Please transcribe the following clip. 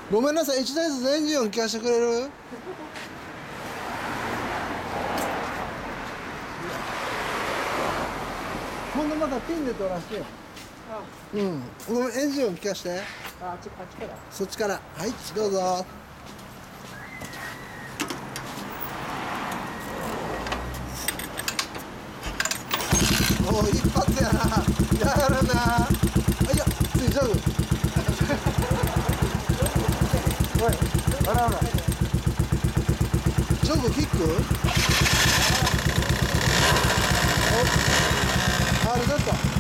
ごめんなさい、一台ずつエンジン音聞かせてくれる？今度またピンで取らせてよ。うん、ごめん、エンジン音聞かせて。 あっちから。 そっちから。はい、どうぞ。おお、一発やな。やるな。あ、いや、ついジョグ。おい、ほらほら。ジョグキック。お、あれだった。